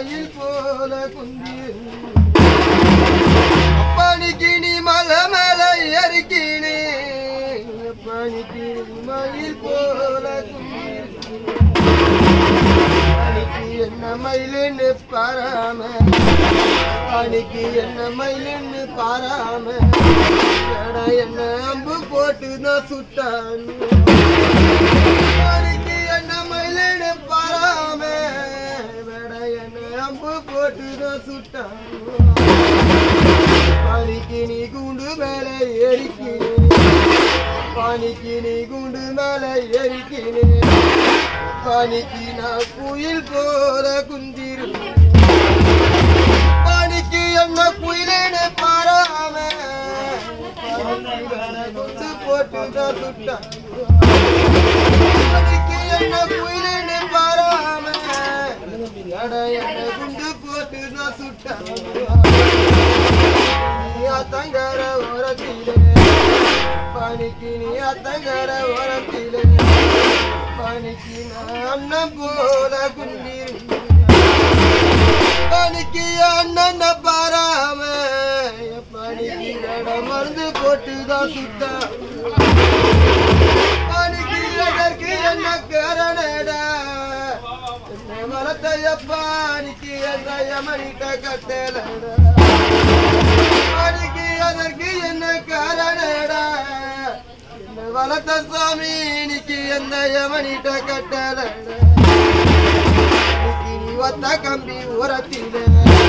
மயில் போல குந்தி பணிக்கு நீ மலை மேல ஏறிக்கினே பணிக்கு மயில் போல குந்தி பணிக்கு என்ன மயிலுன்னு பாராம பணிக்கு என்ன மயிலுன்னு பாராம என்ன அம்பு போட்டு நான் சுட்டான் பணிக்கு என்ன மயிலுன்னு பாராம என்ன அம்பு போட்டு நான் சுட்டான் பணிக்கு நீ குண்டு மேல ஏறிக்கினே பணிக்கு நீ குண்டு மேல ஏறிக்கினே பணிக்கு நான் குயில் போல குந்திரு பணிக்கு என்ன குயிலேன்னு பாராம குத்து போட்டு தான் சுட்டான் பணிக்கு என்ன குயிலேன்னு பாராம என்ன குண்டு போட்டு தான் சுட்டான் அத்தங்கர ஓரத்திலே பணிக்கு நீ அத்தங்கர ஓரத்திலே பணிக்கு நான் அண்ணன் போல குந்திரு பணிக்கு அண்ணன் பாராம பணிக்கு மருந்து போட்டு தான் சுட்டா பணிக்கு அதற்கு என்ன காரணடா வளர்த்தையப்பானிக்கு என்ன யமனிட்ட கட்டலடா பணிக்கு அதற்கு என்ன காரணடா வளர்த்த சாமி இன்னைக்கு எந்த யமனிட்ட கட்டலடா நீ ஒத்த கம்பி உரத்திலே